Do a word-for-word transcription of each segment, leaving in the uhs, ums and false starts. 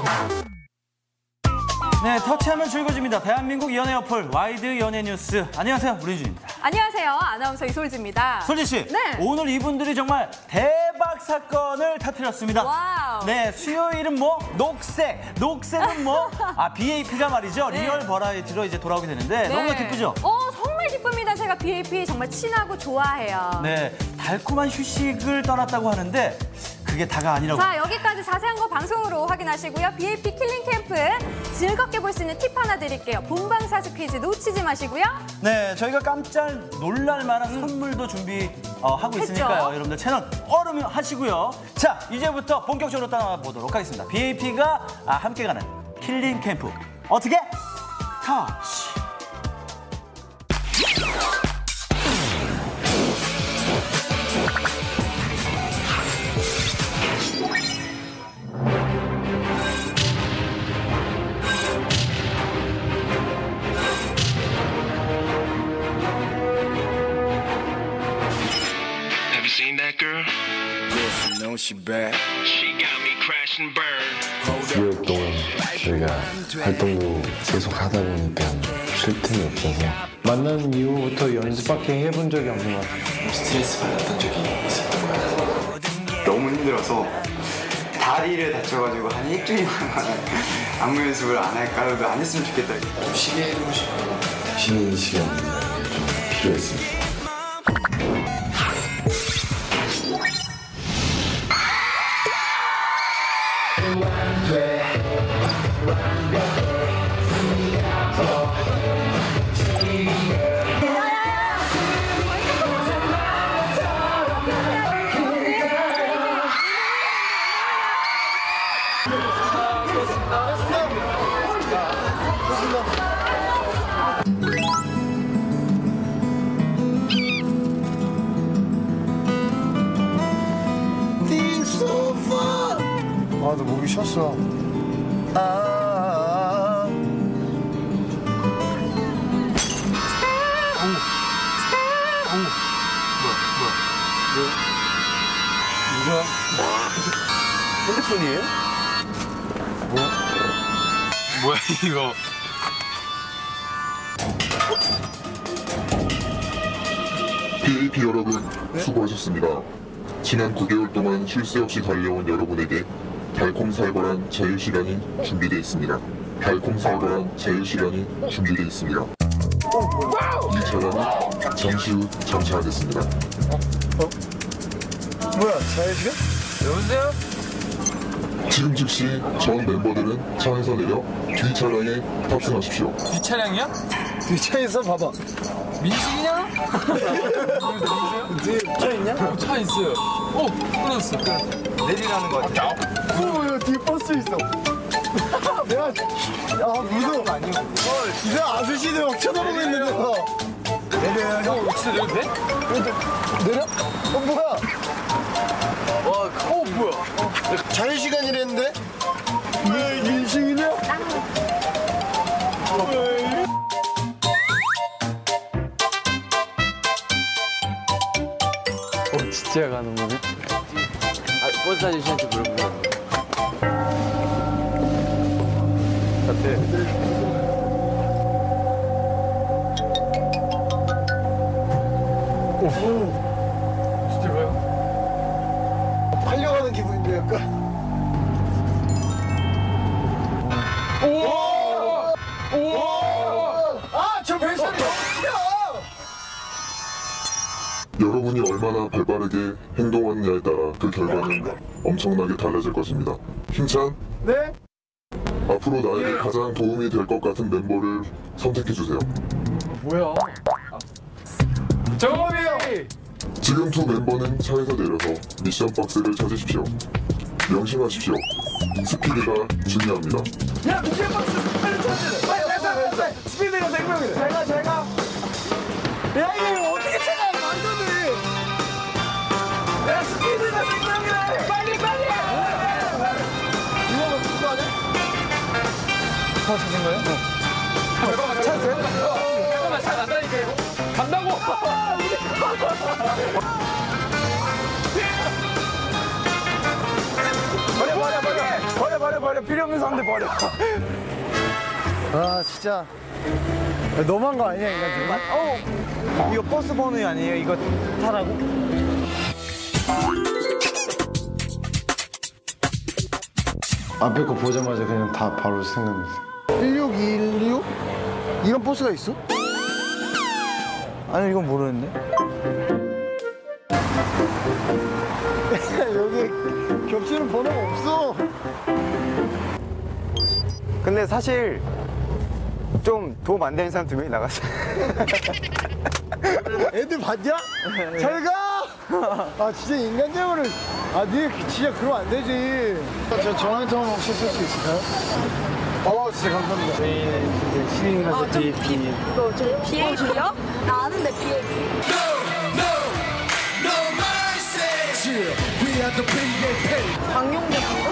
네, 터치하면 즐거워집니다. 대한민국 연예 어플 와이드 연예 뉴스. 안녕하세요, 문희준입니다. 안녕하세요, 아나운서 이솔지입니다. 솔지 씨, 네. 오늘 이분들이 정말 대박 사건을 터뜨렸습니다. 와우. 네, 수요일은 뭐 녹색, 녹색은 뭐 아 비에이피가 말이죠. 네. 리얼 버라이티로 이제 돌아오게 되는데 네. 너무나 기쁘죠? 어, 정말 기쁩니다. 제가 비에이피 정말 친하고 좋아해요. 네, 달콤한 휴식을 떠났다고 하는데 그게 다가 아니라고. 자, 여기까지 자세한 거 방송으로 확인하시고요. 비에이피 킬링 캠프 즐겁게 볼 수 있는 팁 하나 드릴게요. 본방사수 퀴즈 놓치지 마시고요. 네, 저희가 깜짝 놀랄 만한 음. 선물도 준비하고 있으니까요. 여러분들 채널 얼음 하시고요. 자, 이제부터 본격적으로 떠나보도록 하겠습니다. 비에이피가 아, 함께 가는 킬링 캠프. 어떻게? 터치. Seen that girl? Yes, you know she bad. She got me crash and burn. 수요일 동안 저희가 활동도 계속 하다 보니까 쉴 틈이 없어서 만난 이후부터 연습밖에 해본 적이 없는 것 같아요. 스트레스 받았던 적이 있었던 것 같아요. 너무 힘들어서 다리를 다쳐가지고 한 일주일만 안무 연습을 안 할까? 안 했으면 좋겠다. 좀 쉬게 해주고 싶어요. 쉬는 시간이 좀 필요했습니다. 아, 나 목이 쉬었어. 아, 아, 아. 누구야? 핸드폰이에요? 뭐야? 뭐야 이거? 비에이피 여러분, 수고하셨습니다. 지난 구 개월 동안 쉴 새 없이 달려온 여러분에게 달콤살벌한 자유시간이 준비되어 있습니다. 달콤살벌한 자유시간이 준비되어 있습니다. 이 차량은 잠시 후 정차하겠습니다. 어? 뭐야, 자유시간? 여보세요? 지금 즉시 전 멤버들은 차에서 내려 뒤 차량에 탑승하십시오. 이 차량이야? 뒤차에서 봐봐. 민식이냐? 뒤에 차 있냐? 차 있어요. 어, 끊었어. 내리라는 거 같아. 어, 야, 뒤에 버스 있어. 내가, 아, 무서워. 이제 아저씨들 막 쳐다보고 있는데. 내려, 형. 진짜 내려도 돼? 내려? 어, 뭐야? 와, 어, 뭐야? 자유시간이랬는데? 왜 민식이냐? 어, 진짜 가는 거네? 아, 버스 아저씨한테 물어보려고. 같아. 오, 진짜 가요? 팔려가는 기분인데 약간. 오! 오! 아, 저 뱃살이 너무 크다! 여러분이 얼마나 발빠르게 행동하느냐에 따라 그 결과는 엄청나게 달라질 것입니다. 힘찬, 네? 앞으로 나에게 가장 도움이 될 것 같은 멤버를 선택해주세요. 뭐야? 정범이요! 지금 두 멤버는 차에서 내려서 미션 박스를 찾으십시오. 명심하십시오. 스피드가 중요합니다. 야, 미션 박스 빨리 찾아야 돼! 빨리, 빨리, 빨리, 빨리! 스피드가 생명이래. 잘 가, 잘 가. 야, 이거 어떻게 찾아? 말도 안 돼! 야, 스피드가 생명이래! 빨리, 빨리! 이거 누구 하냐? 다 찾은 거예요? 어. 잠깐만, 찾았어요? 잠깐만, 잘 안다니까 이거. 간다고! 버려, 버려, 버려! 버려, 버려, 버려! 필요 없는 사람들 버려. 아 진짜 너무한 거 아니야 인간들? 어 이거 버스 번호 아니에요? 이거 타라고? 앞에 거 보자마자 그냥 다 바로 생각났어요. 일육이일육? 이런 버스가 있어? 아니 이건 모르는데. 여기 겹치는 번호가 없어. 근데 사실 좀 도움 안 되는 사람 두 명이 나갔어. 애들 봤냐? 잘 가! 아 진짜 인간적으로 아 니 진짜 그러면 안 되지. 저 전화 한 통화 혹시 쓸 수 있을까요? 어 진짜 감사합니다. 저희는 이제 시민가서 비에이피. 이거 좀 비에이피요? 나 아는데 비에이피. 강용대 그거?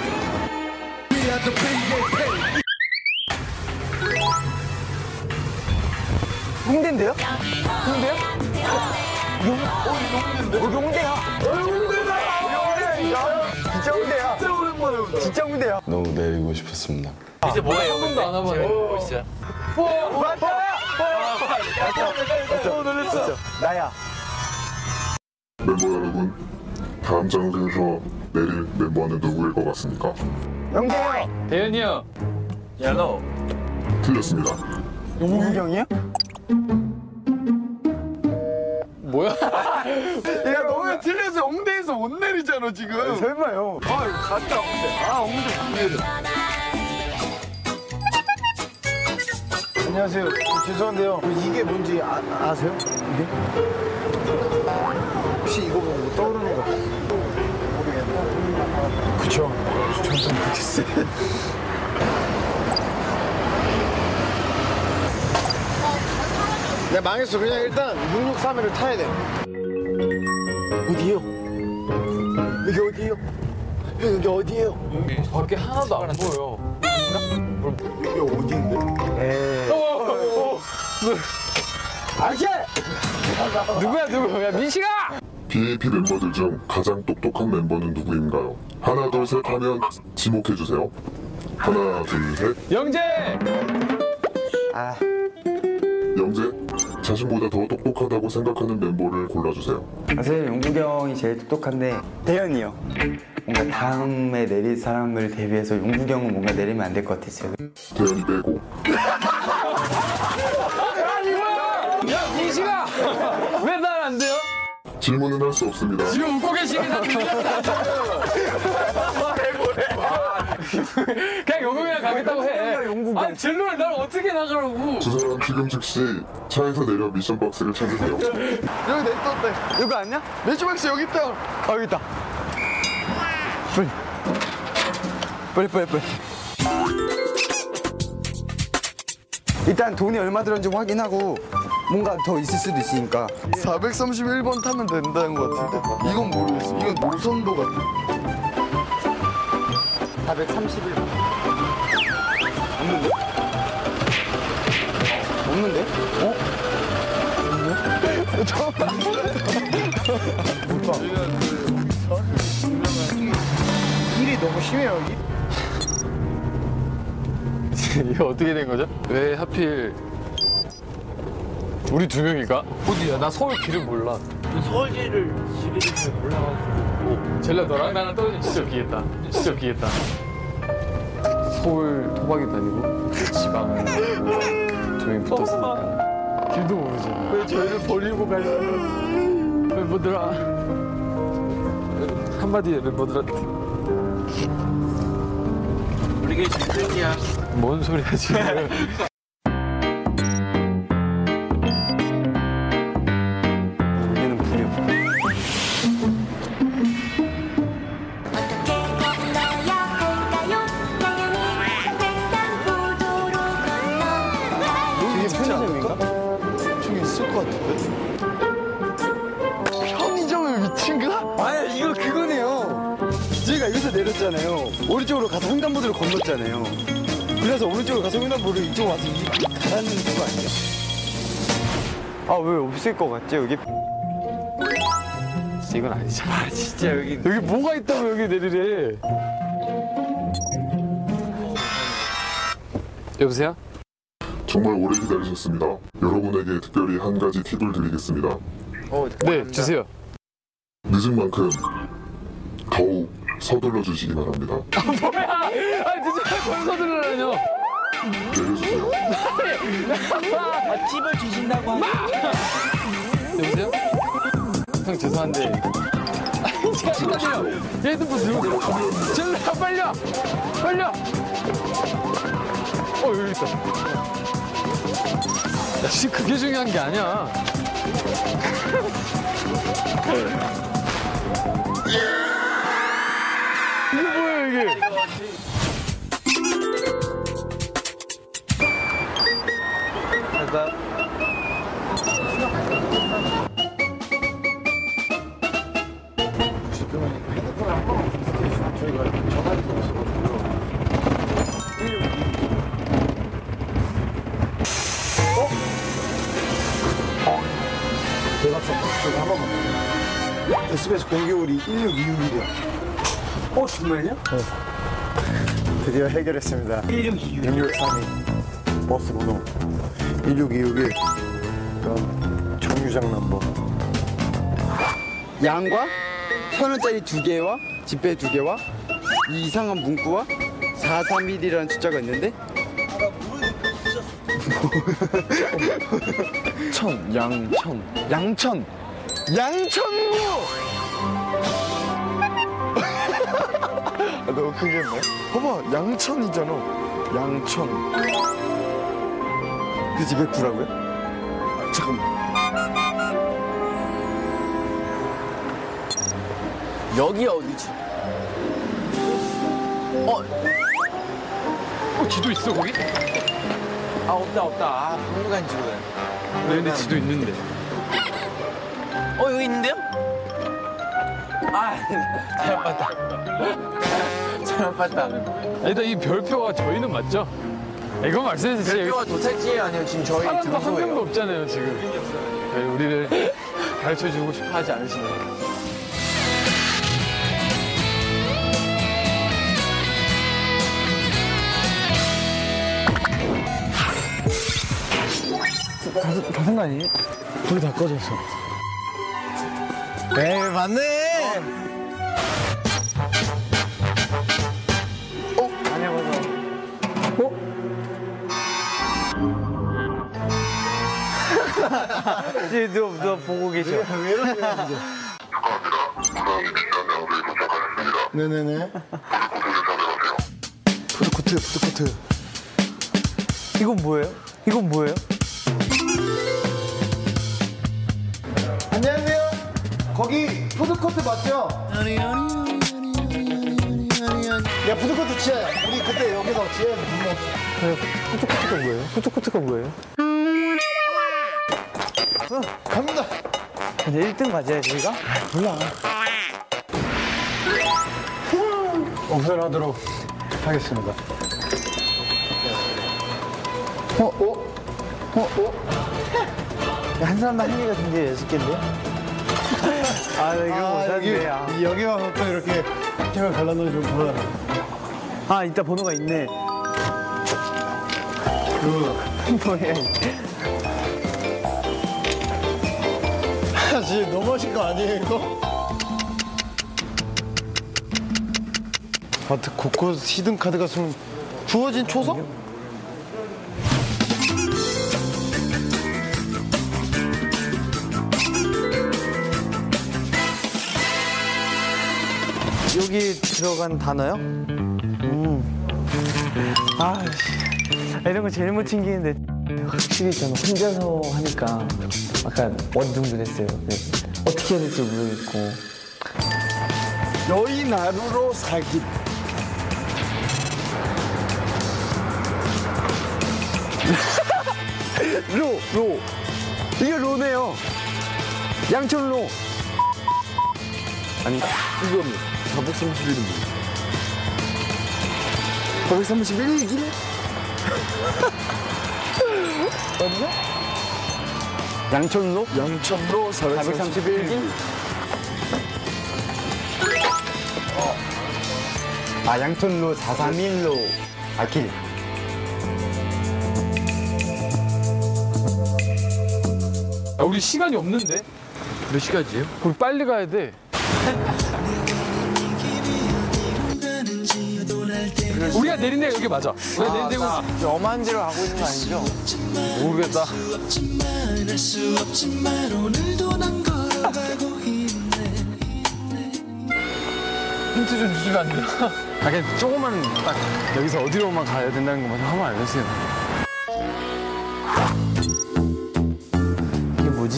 홍대인데요? 홍대요? 용, 어, 용대인데? 어, 용대야. 어, 용대다! 용대야! 진짜 홍대야. 진짜 오랜만에 진짜 홍대야. 너무 내리고 싶었습니다. 이제 뭐예요? 한 번도 안 와봐요. 뭐 진짜. 어, 놀랬어. 나야. 멤버 여러분, 다음 장소에서 내릴 멤버는 누구일 것 같습니까? 영대야. 대현이 형. 옐로우. 틀렸습니다. 용국영이야? 뭐야? 야, 너무 틀려서 홍대에서 못 내리잖아, 지금. 설마요. 아, 이거 갔다, 홍대. 아, 홍대 못 내려. 안녕하세요. 죄송한데요. 이게 뭔지 아, 아세요? 이게? 혹시 이거 보고 뭐 떠오르는 거 모르겠네. 그쵸. 저도 모르겠어요. 야, 망했어. 그냥 일단 육육삼일을 타야 돼. 어디요? 여기 어디요? 형, 여기 어디에요? 밖에 하나도 안 보여. 여기 어디인데? 에이. 아씨! 누구야 누구? 야 민식아! 비에이피 멤버들 중 가장 똑똑한 멤버는 누구인가요? 하나, 둘, 셋 하면 지목해주세요. 하나, 둘, 셋. 영재! 아. 영재, 자신보다 더 똑똑하다고 생각하는 멤버를 골라주세요. 사실 용국이 형이 제일 똑똑한데 대현이요. 뭔가 다음에 내릴 사람을 대비해서 용국이 형은 뭔가 내리면 안 될 것 같았어요. 대현이 빼고. 야 민식아! 왜 난 안 돼요? 질문은 할 수 없습니다. 지금 웃고 계시긴 한데. 그냥 영웅이랑 가겠다고 해. 아니 진로를 날 어떻게 나가라고? 두 사람 지금 즉시 차에서 내려 미션 박스를 찾으세요. 여기 내렸다. 여기 아니야? 매주박스 여기 있다. 아, 여기 있다. 빨리. 빨리, 빨리, 빨리. 일단 돈이 얼마 들었는지 확인하고 뭔가 더 있을 수도 있으니까. 사백삼십일 번 타면 된다는 것 같은데. 이건 모르겠어. 이건 노선도 같아. 사백삼십일 번. 없는데? 없는데? 어? 없네? 잠깐만. 일이 너무 심해요, 여기. 이거 어떻게 된 거죠? 왜 하필 우리 두 명일까? 어디야? 나 서울 길을 몰라. 서울시를 지리를 몰라가지고. 젤라 너랑 나랑 떨어지면 진짜 웃기겠다. 진짜 웃기겠다. 서울 토박이 다니고 지방은 두 명이 붙었으니까 길도 모르지. 왜 저희를 버리고 가시는 멤버들아 한마디 해 멤버들한테. 우리 진짜이야. 뭔 소리야 지금. 우리는 부려. 이게 편의점인가? 중에 있을 것 같은데? 편의점의 위치인가? 아니 이거 그거네요. 저희가 여기서 내렸잖아요. 오른쪽으로 가서 횡단보도를 건넜잖아요. 그래서 오른쪽으로 가서 횡단보도를 이쪽으로 와서 이 가라는 그거 아니에요? 아 왜 없을 것 같지 여기? 이건 아니잖아. 진짜 여기 여기 뭐가 있다고 여기 내리래. 여보세요? 정말 오래 기다리셨습니다. 여러분에게 특별히 한 가지 팁을 드리겠습니다. 네, 주세요. 늦은 만큼 더욱 서둘러 주시기 바랍니다. 뭐야? 아, 늦은 벌써 들으라뇨. 내려주세요. 아, 팁을 주신다고 하면 여보세요? 형 죄송한데. 아니 잠깐만요. 얘 핸드폰 들고 전화 빨려, 빨려. 어 여기 있다. 야, 씨 그게 중요한 게 아니야. 이게 뭐야 이게? 할까요? 대박 사건. 저기 한 번만. 에스비에스 공개월이 일육이육이래요. 어, 정말요? 드디어 해결했습니다. 일육이육. 육육삼이 버스 번호 일육이육일 그럼 정류장 넘버. 양과 천 원짜리 두 개와 지폐 두 개와 이 이상한 문구와 사삼일이라는 숫자가 있는데 천, 양천, 양천, 양천구! 아, 너무 크게 했네. 봐봐, 양천이잖아. 양천. 그 집에 구라고요? 아, 잠깐만. 여기 어디지? 어, 어 지도 있어 거기? 아 없다 없다. 아 박물관 지도야. 네, 근데 지도 있는데. 어 여기 있는데요? 아 잘못 봤다. 잘못 봤다. 일단 이 별표가 저희는 맞죠? 이거 말씀해 주세요. 별표가 도착지에 아니에요. 지금 저희 사람도 한 명도 장소예요. 없잖아요 지금. 네, 우리를 가르쳐 주고 싶어 하지 않으시네요. 다 산 거 아니에요? 불이 다 꺼졌어. 에이, 맞네! 어? 아니야, 맞아. 어? 이제 누가, 누가 보고 계셔. 왜 이러냐, 이제. 네네네. 푸드코트, 푸드코트. 이건 뭐예요? 이건 뭐예요? 안녕하세요. 거기 푸드코트 맞죠? 야, 푸드코트 지하야. 우리 그때 여기서 지하에서 밥 먹었어. 푸드코트가 뭐예요? 푸드코트가 뭐예요? 어, 갑니다. 이제 일 등 맞아요, 저희가? 몰라. 오픈하도록 하겠습니다. 어? 어? 어? 어? 한 사람당 한 개가 굉장히 여섯 개인데요? 아, 나 이거 못하는데. 아, 여기, 여기만 또 이렇게 제가 갈라놓으면 좀 곤란해. 아, 이따 번호가 있네. 그, 뭐야, 이게. 사실 너무하신 거 아니에요, 이거? 아, 곳곳 히든 카드가 좀 주어진 초석? 여기 들어간 단어요? 음. 아, 이런 거 제일 못 챙기는데. 확실히 저는 혼자서 하니까 약간 원둥둥했어요. 네. 어떻게 해야 될지 모르겠고. 여인 하루로 살기. 로, 로. 이게 로네요. 양천로. 아니, 이거는 사백삼십일은 뭐야? 사백삼십일 길? 맞나? 양천로? 양천로 사백삼십일 길? 아, 양천로 사백삼십일로. 아, 길. 우리 시간이 없는데? 몇 시까지예요? 우리 빨리 가야 돼. 우리가 내린 데가 여기 맞아. 우리가 내린 데가 엄한 데로 가고 있는 거 아니죠? 모르겠다. 힌트 좀 주시면 안 돼요? 아, 그냥 조금만 딱 여기서 어디로만 가야 된다는 것만 좀 한번 알려주세요. 이게 뭐지?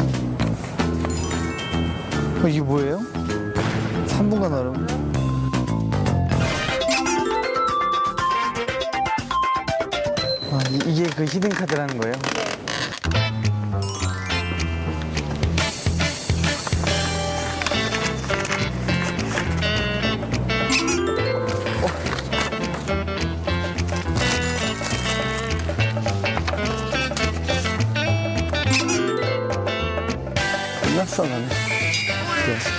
어, 이게 뭐예요? 삼 분간 얼음. 아, 이, 이게 그 히든 카드라는 거예요? 끝났어, 나는. 그래서.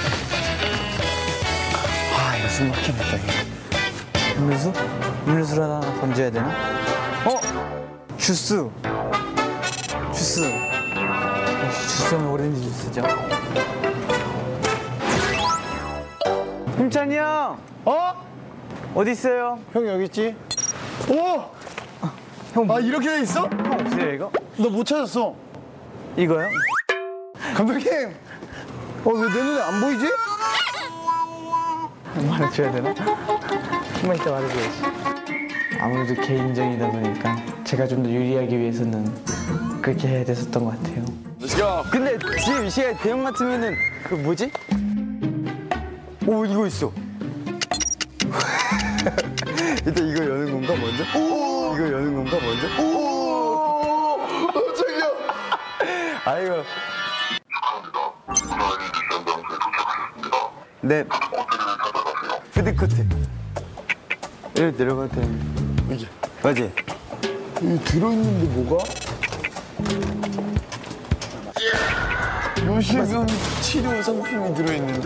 아, 이거 숨 막히겠다, 이거. 음료수? 음료수를 하나 던져야 되나? 어? 주스. 주스. 역시 주스는 오렌지 주스죠. 힘찬이 형! 어? 어디 있어요? 형 여기 있지? 오! 형, 아 이렇게 돼 있어? 형 없어요, 이거? 너 못 찾았어. 이거요? 감독님! 어, 왜 내 눈에 안 보이지? 말해줘야 되나? 한번 이따 말해줘야지. 아무래도 개인전이다 보니까 제가 좀 더 유리하기 위해서는 그렇게 해야 됐었던 것 같아요. Let's go. 근데 지금 이 시간에 대형 같으면은 그 뭐지? 오, 이거 있어. 일단 이거 여는 건가 먼저? 오! 이거 여는 건가 먼저? 오! 깜짝이야. 아이고. 네. 푸드코트. 여기 내려갈 때는 이게 맞지? 여기 들어있는데 뭐가? 요실금 치료 상품이 들어있는데?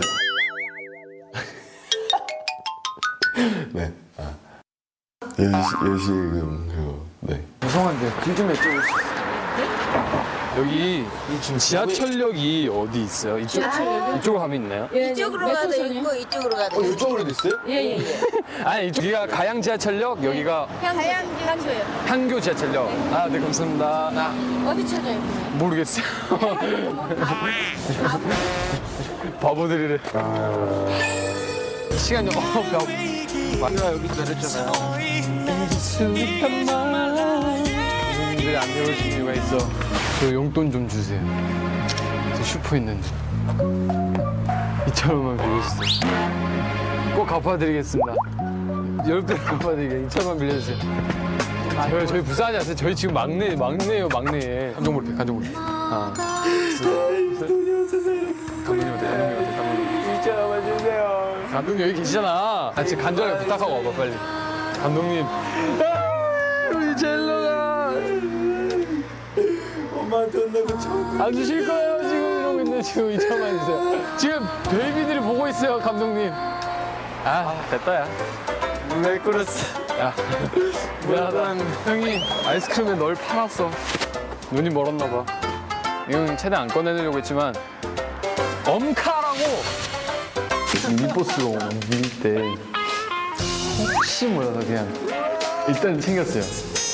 네. 아. 여시, 여시금 그거. 네. 죄송한데 길 좀 여쭤볼 수 있어요? 여기 지금 지하철역이 어디 있어요? 이쪽, 이쪽으로 가면 있나요? 이쪽으로 가도 있고 이쪽으로 가도 있고. 이쪽으로도 있어요? 예예예. 아니, 여기가 가양 지하철역, 여기가 하얀 향교요. 향교 지하철역. 아, 네, 감사합니다. 아, 어디 찾아요? 모르겠어요. 바보들이래. 시간이 어, 벽. 마지막 여기서 내렸잖아요. 선생님들이 안 내려오신 이유가 있어. 저 용돈 좀 주세요. 저 슈퍼 있는데. 이천 원만 빌려주세요. 꼭 갚아드리겠습니다. 열 배 갚아드리게 이천 원 빌려주세요. 저희, 저희 불쌍하지 않으세요? 저희 지금 막내, 막내예요, 막내. 감정몰입해, 감정몰입해. 아. 감독님한테, 감독님한테, 감독님. 이천 원만 주세요. 감독님 여기 계시잖아. 아, 지금 간절하게 부탁하고 와봐, 빨리. 감독님. 아, 우리 젤로가. 엄마한테 혼나고 처음. 안 주실 거예요, 지금 이러고 있는데 지금 이천 원 주세요. 지금 베이비들이 보고 있어요, 감독님. 아, 됐다, 야. 왜 그랬어? 야, 미안하다. 형이 아이스크림에 널 팔았어. 눈이 멀었나 봐. 이건 최대한 안 꺼내려고 했지만 엄카라고 미니버스로 밀 때 혹시 몰라서 그냥 일단 챙겼어요.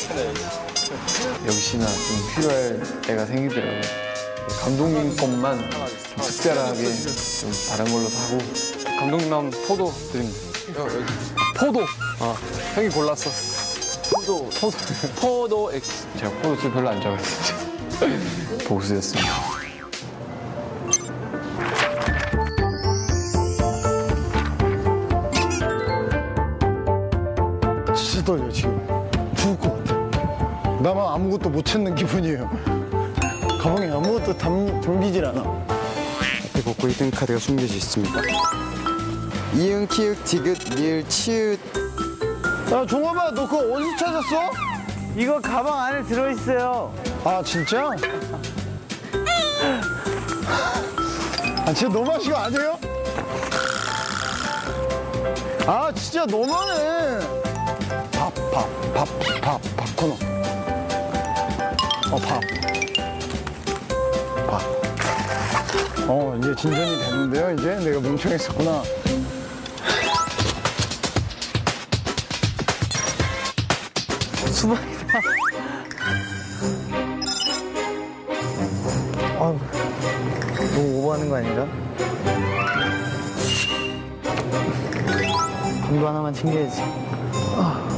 역시나 좀 필요할 때가 생기더라고요. 감독님 것만 좀 특별하게 좀 다른 걸로 사고. 감독님 하면 포도 드립니다. 포도. 어, 형이 골랐어. 포도. 포도. 포도 X. 제가 포도를 별로 안 좋아해요. 복수였습니다. 진짜 떨려 지금. 죽을 것 같아. 나만 아무것도 못 찾는 기분이에요. 가방에 아무것도 담, 담기질 않아. 앞에 복고 히든 카드가 숨겨져 있습니다. 이응, 키읔, 디귿, 리을, 치읓. 야 종업아 너 그거 어디서 찾았어? 이거 가방 안에 들어있어요. 아 진짜? 아 진짜 너무하신 거 아니에요? 아 진짜 너무하네. 밥, 밥, 밥, 밥, 밥 코너. 어 밥. 밥. 어, 이제 진전이 되는데요. 이제 내가 멍청했었구나. 수박이다. 아우, 너무 오버하는 거 아닌가? 이거 하나만 챙겨야지. 아.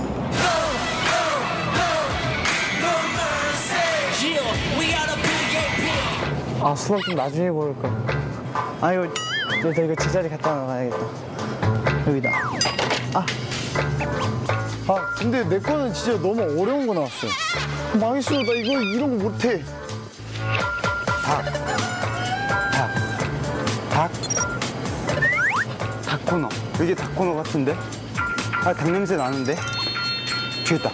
아, 수박 좀 나중에 고를까. 아, 이거, 이거, 이거 제자리 갖다 놔야겠다. 여기다. 아. 아, 근데 내 거는 진짜 너무 어려운 거 나왔어. 망했어. 나 이거 이런 거 못해. 닭. 닭. 닭. 닭코너. 이게 닭코너 같은데? 아, 닭 냄새 나는데? 되겠다.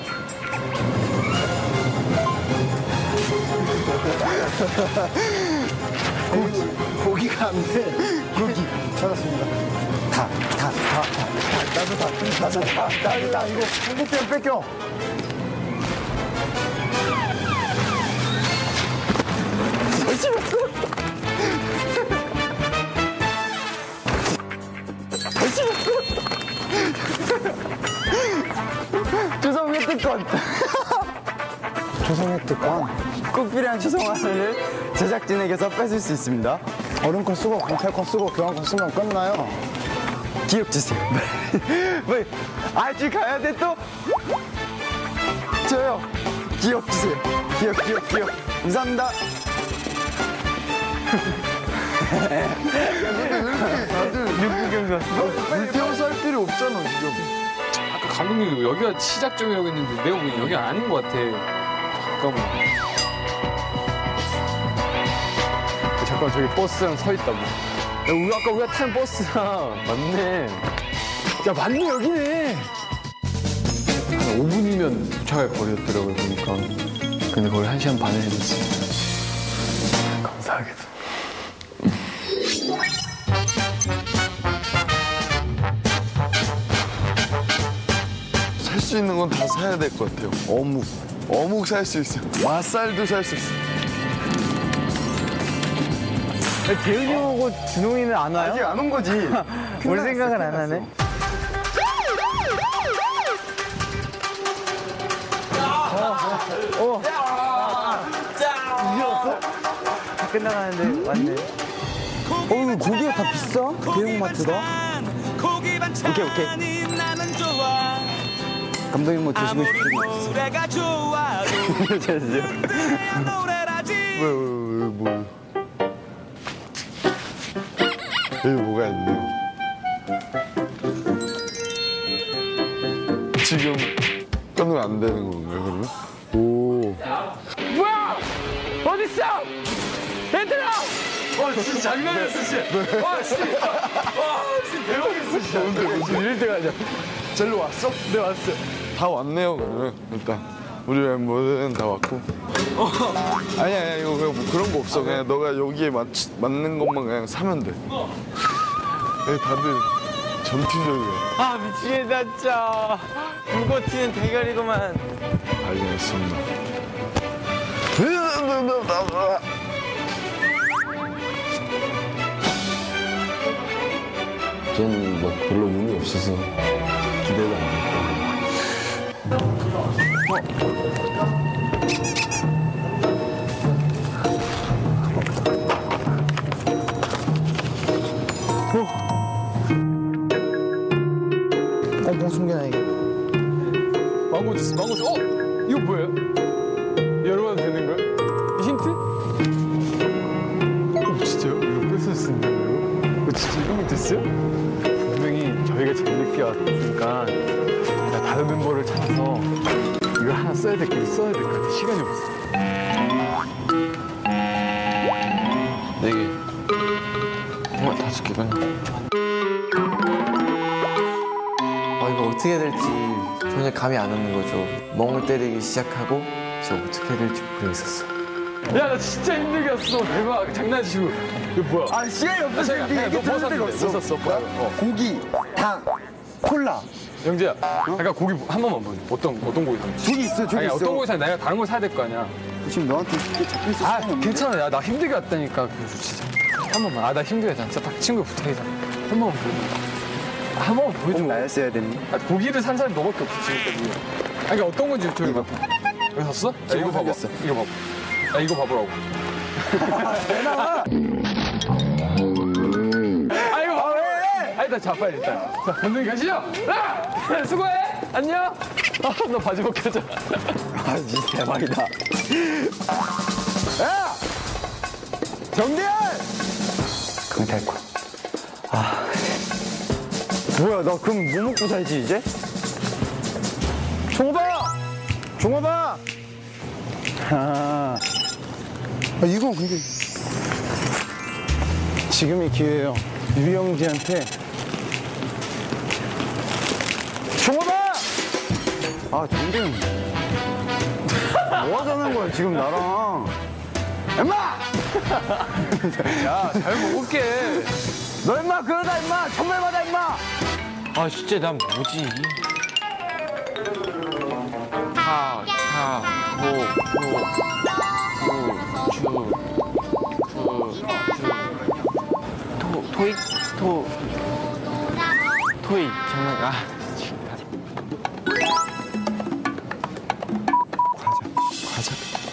고기, 고기가 안 돼. 고기. 찾았습니다. 닭, 닭, 닭, 닭. 나도 닭, 나도 닭, 나도 닭. 이거 한국병 뺏겨. 조성 획득권. 조성 획득권. 꼭 필요한 조성화를 제작진에게서 뺏을 수 있습니다. 얼음컷 쓰고 광탈컷 쓰고 교환컷 쓰면 끝나요. 기억 주세요. 왜? 아직 가야 돼 또? 저요. 기억 주세요. 기억, 기억, 기억. 감사합니다. 물 태워서 할 필요 없잖아, 지금. 아까 감독님이 여기가 시작점이라고 했는데 내가 보기엔 여기 아닌 것 같아. 잠깐만. 잠깐 저기 버스랑 서 있다고. 야, 우리 아까 우리가 탄 버스랑 맞네. 야, 맞네, 여기네. 한 오 분이면 도착할 거리였더라고요, 보니까. 근데 거의 한 시간 반을 해줬어. 감사하게도. 살 수 있는 건 다 사야 될 것 같아요. 어묵. 어묵 살 수 있어요. 맛살도 살 수 있어요. 대윤이 오고 준홍이는 안 와요? 아직 안 온 거지. 올 생각은 안 하네. 어. 이제 왔어? 다 끝나가는데 왔네. 어, 고기가 다 비싸? 대형마트다? 오케이, 오케이. 감독님 뭐 드시고 싶은 거 없으세요? 잠시만요. 왜, 왜, 왜, 뭐. 여기 뭐가 있네요. 지금 끊으면 안 되는 건가요, 그러면? 오. 뭐야! 어딨어! 얘들아! 와, 진짜 장난이었어, 진짜. 와, 진짜. 와, 진짜 대박이었어, 진짜. 뭔데, 뭔데? 이럴 때가 아니야. 젤로 왔어? 네, 왔어. 다 왔네요, 그러면. 일단. 우리 멤버들은 다 왔고. 어. 아니야, 아니야, 이거 그냥 뭐 그런 거 없어. 그냥 너가 여기에 맞, 맞는 것만 그냥 사면 돼. 여기 다들 전투적이야. 아, 미치겠다, 진짜. 불꽃 튀는 대가리구만. 알겠습니다. 저는 뭐 별로 운이 없어서 기대가 안 됐다. 어, 뭐 숨겨놔야겠다. 망고 주스, 망고 주스. 어? 이거 뭐예요? 열어봐도 되는 거야? 이 힌트? 어, 진짜요? 이거 뺏어 쓴다고요? 어, 진짜 이런 거 됐어요? 분명히 저희가 제일 늦게 왔으니까 일단 다른 멤버를 찾아서 이거 하나 써야 될 거 써야 될 것 같아. 시간이 없어. 네 개. 정말 다섯 개가. 아, 이거 어떻게 해야 될지 전혀 감이 안 오는 거죠. 멍을 때리기 시작하고 이제 어떻게 해야 될지 모르겠었어. 야, 나 진짜 힘들게 왔어. 대박. 장난치고. 이거 뭐야? 아, 시간이 없어. 잠깐, 지금 야, 이게 너뭐 들을 데가 샀는데? 뭐 없어. 샀어? 뭐야? 어. 고기, 닭, 콜라. 영재야, 잠깐 고기 한 번만 보여줘. 어떤, 어떤 고기 샀는지. 저기 있어, 저기 아니, 있어. 어떤 고기 샀는지 내가 다른 거 사야 될 거 아니야. 지금 너한테 이게 잡혀 있어. 아, 시간이 없네. 괜찮아. 야, 나 힘들게 왔다니까. 그래서 진짜. 한 번만. 아, 나 힘들잖아. 진짜 딱 친구 부탁이잖아. 한 번만 보여줘. 한 번만 보여줘. 꼭 나였어야 됐니? 아, 고기를 산 사람이 너밖에 없어, 지금까지. 아, 이게 어떤 건지 저기 봐. 여기 샀어? 야, 이거 봐봐. 이거 봐봐. 야, 이거 봐보라고. 왜 나와? 아, 이거 봐. 왜? 아, 일단 잡아야 일단. 자, 건너기 가시죠. 아! 수고해. 안녕. 아, 너 바지 벗겨져. 아, 진짜 대박이다. 야! 정대현! 강탈권. 아. 뭐야, 나 그럼 뭐 먹고 살지, 이제? 종업아! 종업아! 아. 아, 이건 근데. 지금이 기회예요. 유영지한테. 종업아! 아, 정대현. 뭐 하자는 거야, 지금 나랑. 엄마! 야, 잘 먹을게. 너 임마 그러다 임마 천벌 받아 임마. 아 진짜 난 뭐지? 하, 하, 모, 모, 무, 주, 구, 주, 토, 토익, 토, 토익, 장난, 아, 과자.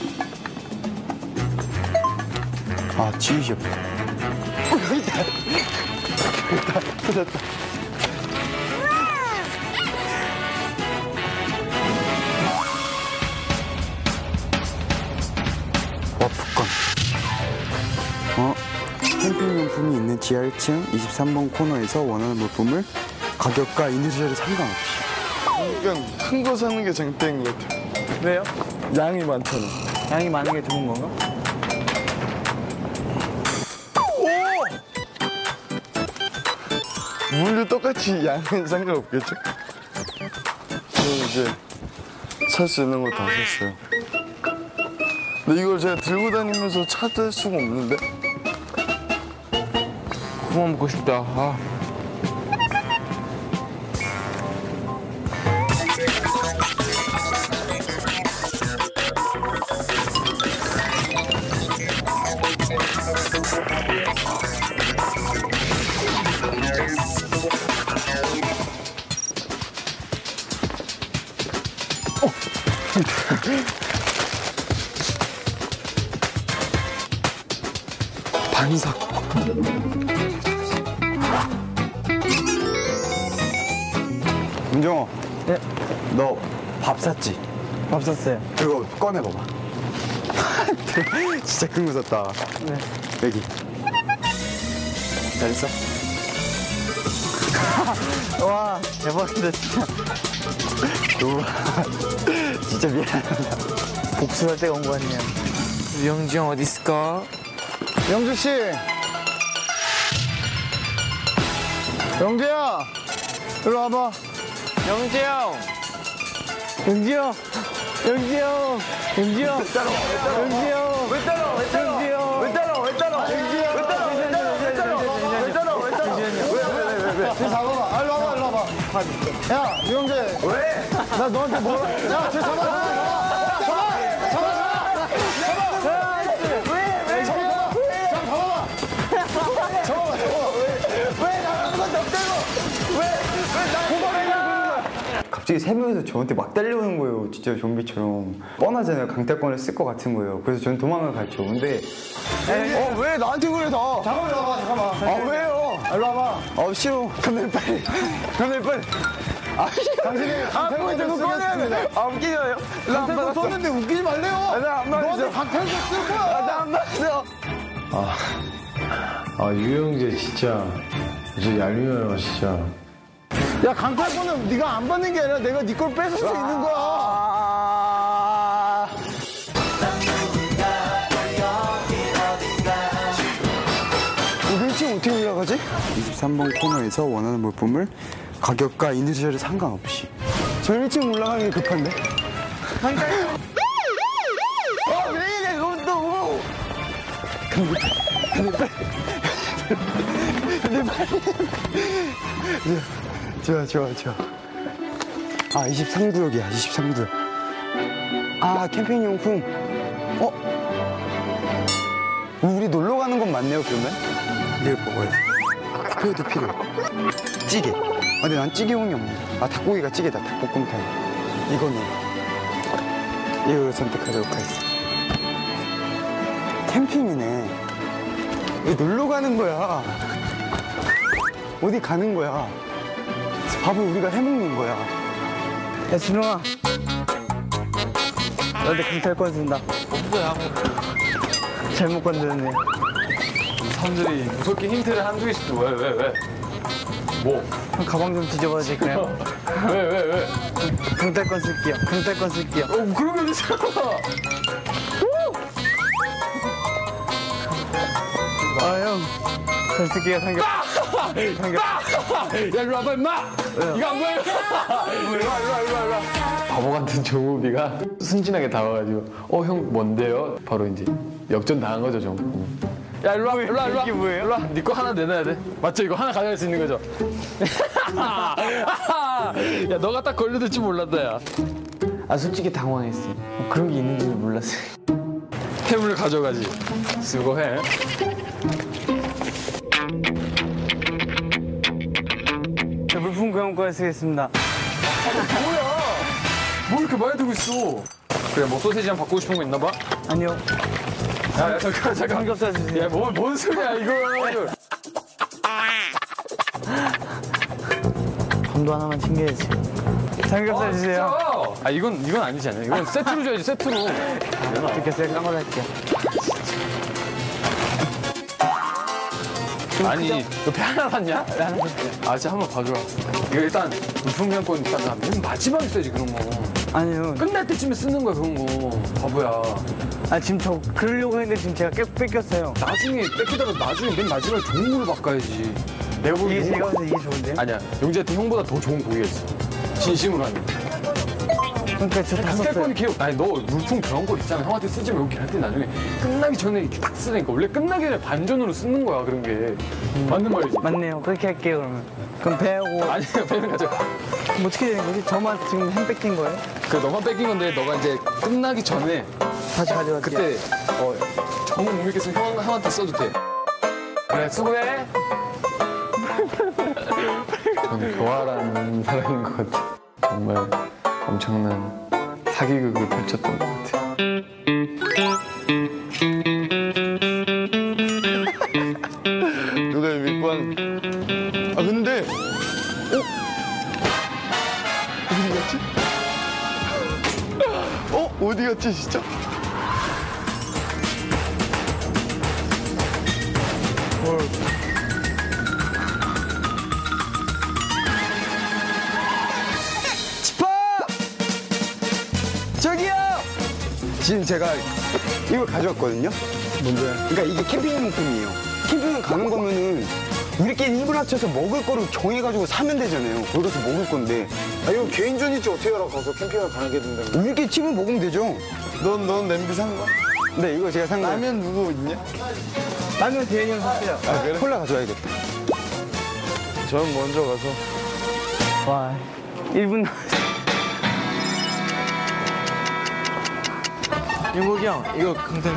아, 지휘시 없다. 됐다. 됐다. 됐다. 와프권. 어? 캠핑용품이 있는 지하 일 층 이십삼 번 코너에서 원하는 물품을 가격과 인디비주얼에 상관없이. 그냥 큰 거 사는 게 장땡인 것 같아. 왜요? 양이 많잖아. 양이 많은 게 좋은 건가? 물도 똑같이 양은 상관없겠죠? 저는 이제 살 수 있는 거 다 샀어요. 근데 이걸 제가 들고 다니면서 찾을 수가 없는데? 그만 먹고 싶다. 아. 반삭. 은정아. 네? 너 밥 샀지? 밥 샀어요. 이거 꺼내봐봐. 진짜 큰 거 샀다. 네. 여기. 잘했어? 와, 대박이다, 진짜. 우와. 진짜 미안하다. 복수할 때가 온 거 아니야. 유영지 형 어디 있을까? 영주 씨. 영주야. 일로 와봐. 영지 형. 영지 형. 영지 형. 영지 형. 왜 따라와? 영지 형. 왜 따라와? 왜 따라와? 영지 형. 왜 따라와? 왜 따라와? 영지 형. 왜 따라와? 왜 따라와? 왜 따라와? 왜 따라와? 왜 따라와? 왜, 왜, 왜, 왜? 쟤 잡아봐. 일로 와봐, 일로 와봐. 야, 유영재. 왜? 나 너한테 뭐라? 야, 쟤 잡아. 잡아. 잡아. 갑자기 세 명이서 저한테 막 달려오는 거예요. 진짜 좀비처럼. 뻔하잖아요. 강탈권을 쓸 것 같은 거예요. 그래서 저는 도망을 갔죠. 근데 어, 왜 나한테 그래 다. 잠깐만, 잠깐만, 잠깐만. 아, 왜요? 일로 와봐. 아, 싫어. 감독님 빨리. 감독님 빨리. 아, 당신이 강탈권 좀 꺼내야 아, 웃기죠요? 강탈권 썼는데 웃기지 말래요. 나 안 맞았어. 너한테 강탈권 쓸 거야. 나 안 맞았어. 아, 아 유영재 진짜 진짜 얄미워요 진짜. 야, 강탈권은 네가 안 받는 게 아니라 내가 네 걸 뺏을 수 있는 거야. 어, 일 층 어떻게 올라가지? 이십삼 번 코너에서 원하는 물품을 가격과 인디비주얼에 상관없이. 저 일 층 올라가는 게 급한데? 강탈권. 어, 왜 이래, 그것도. 근데, 근데 빨리. 근데 빨리. 좋아, 좋아, 좋아. 아, 이십삼 구역이야, 이십삼 구역. 아, 캠핑용품. 어? 우리 놀러 가는 건 맞네요, 그러면? 이걸 먹어야 돼. 닭고기도 필요해. 찌개. 아, 근데 난 찌개용이 없네. 아, 닭고기가 찌개다. 닭볶음탕. 이거는. 이걸 선택하도록 하겠습니다. 캠핑이네. 여기 놀러 가는 거야. 어디 가는 거야. 밥을 우리가 해먹는 거야. 야, 준호아. 너한테 경찰권 준다. 없어요, 아무. 잘못 건드렸네. 사람들이 무섭게 힌트를 한두 개씩 줘. 왜, 왜, 왜? 뭐? 형 가방 좀 뒤져봐도 될까요? 왜, 왜, 왜? 경찰권 쓸게요. 경찰권 쓸게요. 어, 그러면 되잖아. 아, 형. 잘 쓸게요, 삼겹. 삼겹. 야, 일로 와봐, 임마! 이거 안 보여? 일로 와, 일로 와, 일로 와, 일로 와. 바보 같은 종욱이가 순진하게 다가가지고, 어, 형 뭔데요? 바로 이제 역전 당한 거죠, 종. 야, 일로 와, 일로 와, 일로 와. 이게 뭐예요? 일로 와. 네 거 하나 내놔야 돼. 맞죠? 이거 하나 가져갈 수 있는 거죠? 야, 너가 딱 걸려들 줄 몰랐다, 야. 아 솔직히 당황했어요. 뭐 그런 게 있는지 몰랐어요. 햄을 가져가지. 수고해. 저 물품 교환권 쓰겠습니다. 뭐야? 뭐 이렇게 많이 들고 있어? 그래, 뭐 소세지랑 바꾸고 싶은 거 있나 봐? 아니요. 야, 야 잠깐, 잠깐. 삼겹살 주세요. 야, 뭐, 뭔 소리야, 이거. 감도 하나만 챙겨야지. 삼겹살 주세요. 아, 이건, 이건 아니지 않아요? 이건 세트로 줘야지, 세트로. 어떻게 셀 깜을 할게요. 아니, 너 배 하나 샀냐? 네, 하나 샀어요. 아, 진짜 한번 봐줘라. 이거 일단, 물품교환권 있다가 맨 마지막에 써야지, 그런 거. 아니요. 끝날 때쯤에 쓰는 거야, 그런 거. 바보야. 아, 지금 저 그러려고 했는데 지금 제가 깨 뺏겼어요. 나중에 뺏기다가 나중에 맨 마지막에 좋은 걸로 바꿔야지. 내가 보기엔 이게 제가 용- 봐서 이게 좋은데요? 아니야, 용재한테 형보다 더 좋은 고기가 있어. 진심으로 하면. 그러니까 저 다 살 샀어요. 거니 걔 아니 너 물품 교환권 있잖아. 형한테 쓰지 말고 걔한테 나중에 끝나기 전에 이렇게 딱 쓰니까 원래 끝나기 전에 반전으로 쓰는 거야 그런 게. 맞는 말이지. 맞네요. 그렇게 할게요, 그러면. 그럼 배하고. 아니야 배는 가져. 그럼 어떻게 되는 거지? 저만 지금 햄 뺏긴 거예요? 그 너만 뺏긴 건데 너가 이제 끝나기 전에 다시 가져갈게요. 그때 어 정우 못 믿겠으면 형 형한테 써도 돼. 그래 수고해. 저는 교활한 사람인 것 같아. 정말 엄청난 사기극을 펼쳤던 것 같아. 누가 믿고 한. 아, 근데. 어? 어디 갔지? 어? 어디 갔지, 진짜? 헐. 집합! 저기요! 지금 제가 이걸 가져왔거든요. 뭔데? 그러니까 이게 캠핑용품이에요. 캠핑을 가는 거면은 우리끼리 힘을 합쳐서 먹을 거를 정해가지고 사면 되잖아요. 거기 가서 먹을 건데. 아, 이거 개인전이지. 어떻게 알아? 가서 캠핑을 가게 된다고. 우리끼리 팀을 먹으면 되죠. 넌, 넌 냄비 산 거야? 네, 이거 제가 산 거예요. 라면 누구 있냐? 라면 대현이 형 샀어요. 아, 그래? 콜라 가져와야겠다. 전 먼저 가서. 와, 일 분 남았어. 용국이 형 이거 강탈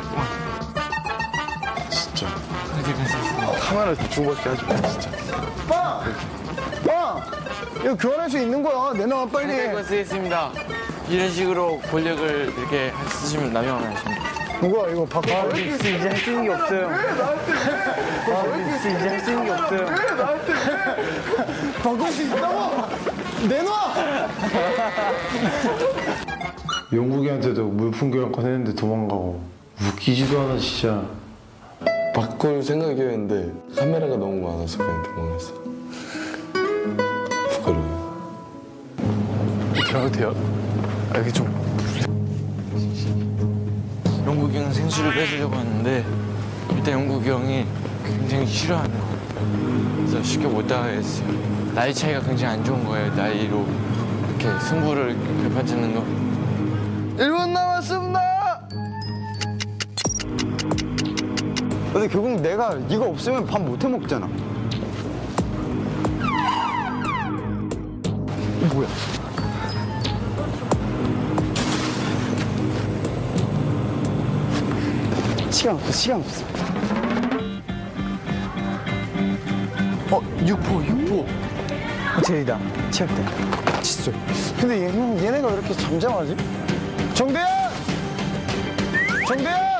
진짜. 카메라 대충밖에 하지 마, 진짜. 빵! 빵! 이거 교환할 수 있는 거야. 내놔, 빨리. 강탈권 쓰겠습니다. 이런 식으로 권력을 이렇게 쓰시면 남용하십니다. 누가 이거 바꿔. 아, 믹스 이제 할 수 있는 게 없어요. 아, 믹스 이제 할 수 있는 게 없어요. 바꿀 수 있다고? 내놔! 영국이한테도 물품 교환권 했는데 도망가고 웃기지도 않아 진짜. 바꿀 생각이었는데 카메라가 너무 많아서 그냥 도망갔어. 부끄러워. 들어가도 돼요? 아, 이게 좀. 영국이 형 생수를 뺏으려고 했는데 일단 영국이 형이 굉장히 싫어하는 거예요. 그래서 쉽게 못 따라했어요. 나이 차이가 굉장히 안 좋은 거예요. 나이로 이렇게 승부를 결판짓는 거. 일 분 남았습니다! 근데 결국 내가 이거 없으면 밥 못 해 먹잖아. 이거 뭐야? 시간 없어, 시간 없어. 어, 육포, 육포. 제이다. 체육대. 칫솔. 근데 얘는, 얘네가 왜 이렇게 잠잠하지? 정대현! 정대현!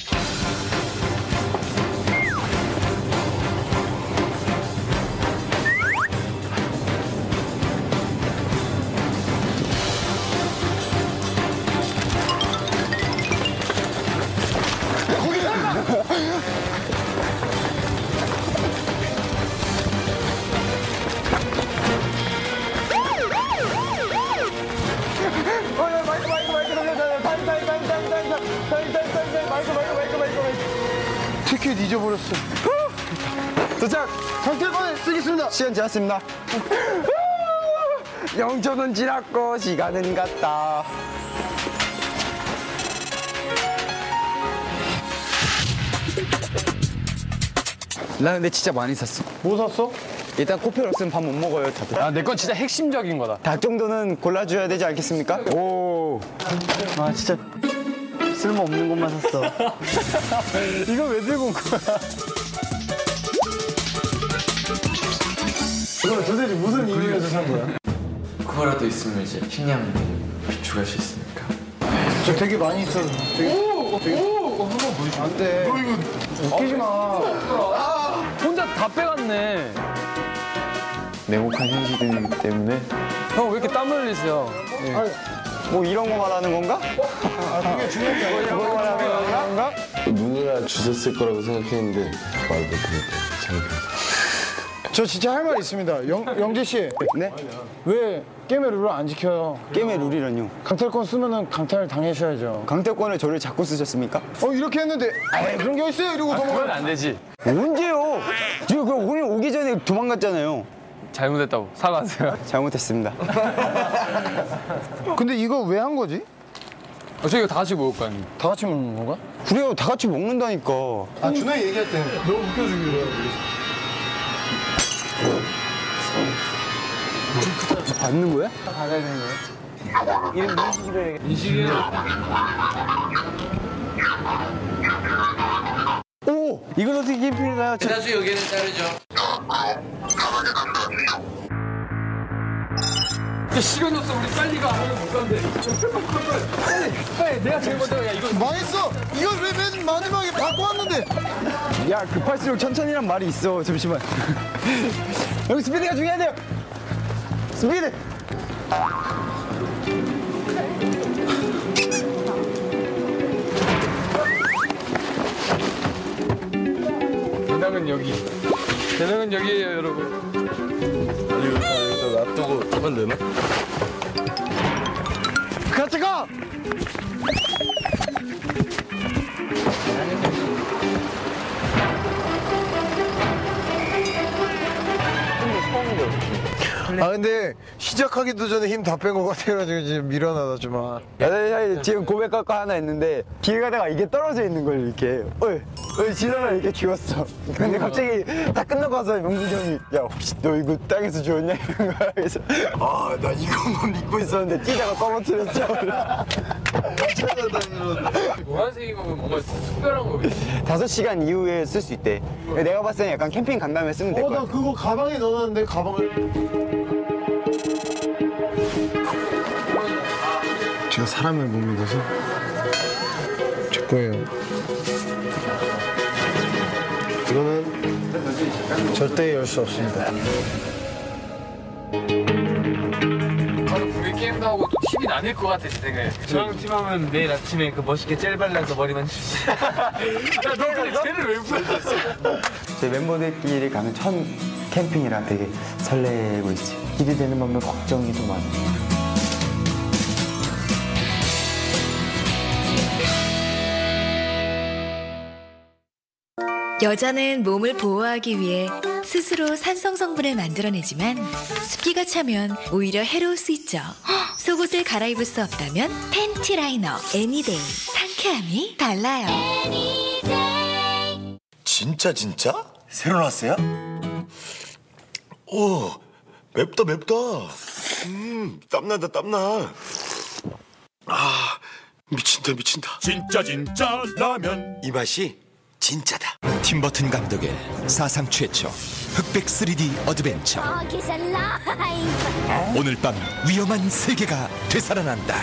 티켓 잊어버렸어. 도착! 상태권을 쓰겠습니다. 시간 지났습니다. 영천은 지났고 시간은 갔다. 나 근데 진짜 많이 샀어. 뭐 샀어? 일단 코펠 없으면 밥 못 먹어요, 다들. 아, 내 건 진짜 핵심적인 거다. 닭 정도는 골라줘야 되지 않겠습니까? 오. 아 진짜 쓸모없는 것만 샀어. 이거 왜 들고 온 거야? 이거 도대체 무슨 이유에서 산 거야? 그거라도 있으면 이제 식량 비축할 수 있으니까. 저 되게 많이 있어. 되게, 오! 되게... 오! 한번 보여줘. 안 돼. 너 이거 웃기지 마. 아, 혼자 다 빼갔네. 냉혹한 현실이기 때문에. 형 왜 이렇게 땀 흘리세요? 예. 아, 뭐 이런 거 말하는 건가? 아, 그게 중요한 게 아니야. 뭐 말하는 건가? 누누나 주셨을 거라고 생각했는데 말 못했는데 창피해서. 저 진짜 할 말 있습니다. 영, 영재 씨. 네? 왜 게임의 룰을 안 지켜요? 게임의 룰이란요? 강탈권 쓰면은 강탈 당하셔야죠. 강태권을 저를 자꾸 쓰셨습니까? 어, 이렇게 했는데, 아 그런 게 있어요. 이러고 그건 도망가. 안 되지. 언제요? 지금 그 오늘 오기 전에 도망갔잖아요. 잘못했다고 사과하세요. 잘못했습니다. 근데 이거 왜 한 거지? 어, 저희가 다 같이 먹을 거 아니에요? 다 같이 먹는 건가? 그래요, 다 같이 먹는다니까. 아, 준호이 얘기할 때 너무 웃겨서 그래요. 받는 거야? 받아야 되는 거야? 이름 민식이로 해야겠다. 인식이 오! 이건 어떻게 캠핑인가요? 대다수 여기는 자르죠. 시간이 없어. 우리 빨리 가. 못 간대. 빨리, 빨리. 내가 제일 먼저. 야, 이거 망했어! 이걸 왜 맨 마지막에 받고 왔는데? 야, 급할수록 천천히란 말이 있어. 잠시만. 여기 스피드가 중요하대요. 스피드. 대상은 여기. 대상은 여기에요, 여러분. 이거 놔두고 가면 되나? 같이 가! 아 근데 시작하기도 전에 힘 다 뺀 것 같아가지고 지금 밀어놔다 주마. 야, 지금 고백할 거 하나 있는데 길 가다가 이게 떨어져 있는 걸 이렇게 어이 어이 지나가 이렇게 주웠어. 근데 갑자기 다 끝나고 와서 명국이 형이 야 혹시 너 이거 땅에서 주웠냐 이런 거야. 그래서 아 나 이것만 믿고 있었는데 뛰다가 떨어뜨렸죠. 노란색인 거면 뭔가 특별한 거겠지. 다섯 시간 이후에 쓸 수 있대. 내가 봤을 때 약간 캠핑 간 다음에 쓰면 될 어 거야. 나 그거 가방에 넣어놨는데 가방을. 제가 사람을 못 믿어서 제 거예요. 이거는 절대 열 수 없습니다. 가서 분명히 게임도 하고 또 티비 나뉠 것 같아, 제 생각에. 저랑 팀하면 내일 아침에 그 멋있게 젤 발라서 머리만 주지. 야, 너 근데 젤을 왜 발랐어? 제 멤버들끼리 가는 첫 캠핑이라 되게 설레고 있지. 기대되는 반면 걱정이 더 많아. 여자는 몸을 보호하기 위해 스스로 산성 성분을 만들어내지만 습기가 차면 오히려 해로울 수 있죠. 헉, 속옷을 갈아입을 수 없다면 팬티 라이너 애니데이 상쾌함이 달라요. 진짜 진짜? 새로 나왔어요? 오 맵다 맵다. 음 땀난다 땀나. 아 미친다 미친다. 진짜 진짜 라면 이 맛이 진짜다. 팀버튼 감독의 사상 최초 흑백 쓰리디 어드벤처. 오늘 밤 위험한 세계가 되살아난다.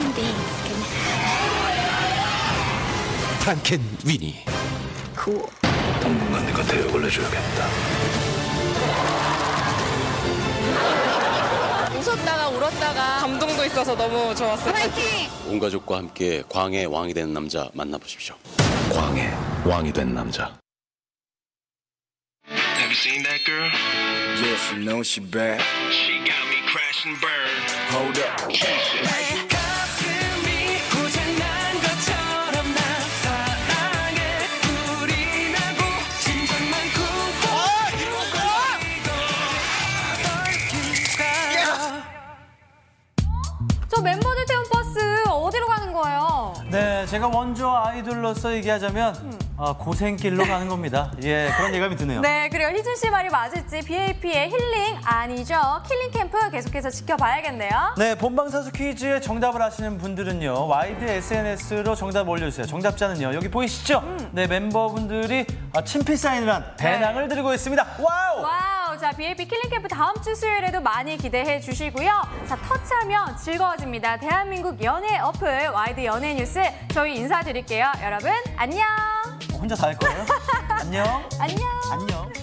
프랑켄 위니. 당분간 네가 대역을 해줘야겠다. 웃었다가 울었다가 감동도 있어서 너무 좋았어요. 파이팅! 온 가족과 함께 광해 왕이 된 남자 만나보십시오. 광해 왕이 된 남자. Have you seen that girl? Yes, you know she bad. She got me crashing burn. Hold up. She 가슴이 고장난 것처럼 나 사랑해 불이 나고 심장만 저 멤버들 태운 버스 어디로 가는 거예요? 네, 제가 원조 아이돌로서 얘기하자면 음. 어, 고생길로 가는 겁니다. 예, 그런 예감이 드네요. 네, 그리고 희준 씨 말이 맞을지 비에이피의 힐링 아니죠. 킬링 캠프 계속해서 지켜봐야겠네요. 네, 본방사수 퀴즈에 정답을 아시는 분들은요. 와이드 에스엔에스로 정답 올려주세요. 정답자는요. 여기 보이시죠? 음. 네, 멤버분들이 아, 친필 사인을 한 배낭을 드리고 있습니다. 와우! 와우! 자, 비에이피 킬링 캠프 다음 주 수요일에도 많이 기대해 주시고요. 자, 터치하면 즐거워집니다. 대한민국 연예 어플 와이드 연예 뉴스 저희 인사드릴게요. 여러분, 안녕! 혼자 다 할 거예요? 안녕. 안녕. 안녕.